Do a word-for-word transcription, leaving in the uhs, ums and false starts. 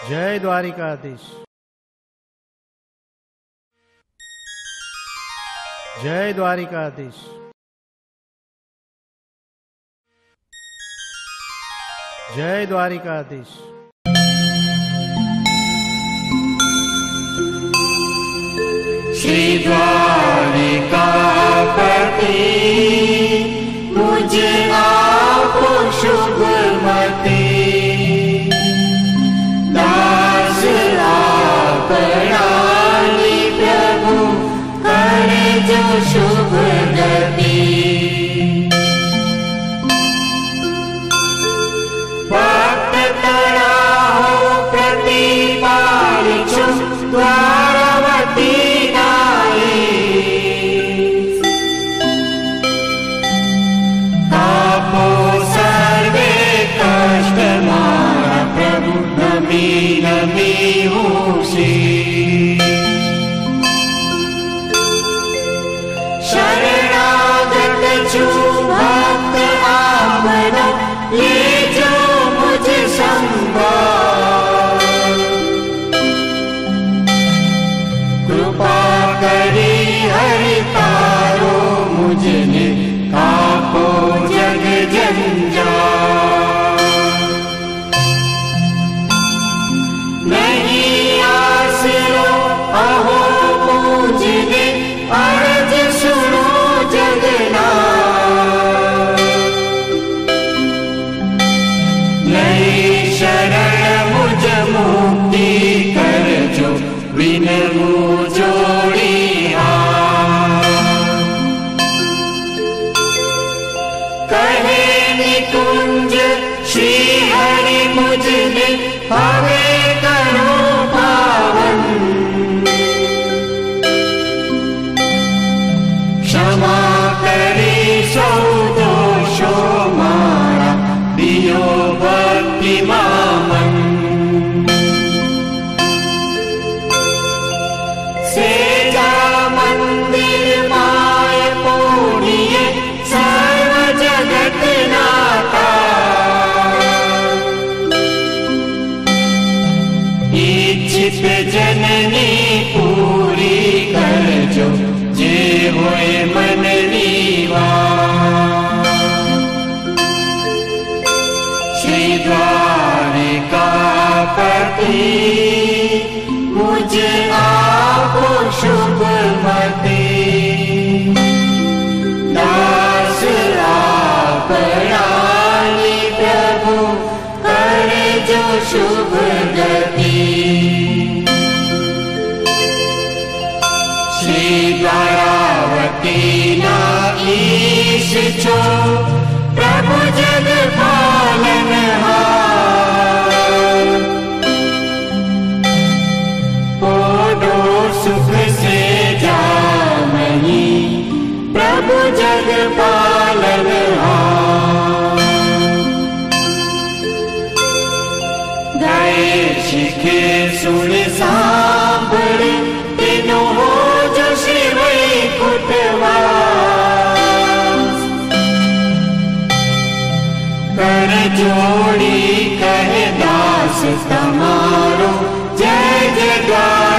जय द्वारिकाधीश। जय द्वारिकाधीश। जय द्वारिकाधीश। श्री द्वारिकापति मुझ आपो शुभमति, दास आपरानी प्रभु करे जो शुभ गति। भक्त तड़ाहो प्रतिपालिछु द्वारवती नाई, तापो सर्वे कष्ट मारा प्रभु नमी नमी होसी। शरणागत छु भक्त आपनो, ले जो मुझ संभाल। कृपा करी हरि तारो मुझने, कापो जग जंजाल। नहीं आसरो अहो मुझने, अर्ज सुनो जगन्नाथ। नहीं शरण मुझ मुक्ति कर जो, विनमु जोड़ी हाथ। कहे निकुंज श्री हरि मुझने, हमें करो पावन। क्षमा करी सौ दोषो मारा, दियो भक्ति मामन। सेजा मंदिर माय पूर्णिये, सर्व जगत नाता। इच्छित जननी पूरी कर जो, जे होए मन नीवा। श्री द्वारिकापति मुझ आपो शुभमति, दास आपरानी प्रभु करे जो शुभ गति। श्री द्वारावती ना ईश छो, प्रभु जग पालनहार। पोडो सुख से जामही, प्रभु जग पालनहार। गए शिखे सुन सांभळ, तीनों हो जो श्री वैकुंठवास। कर जोड़ी कहे दास तमारो, जय जय द्वार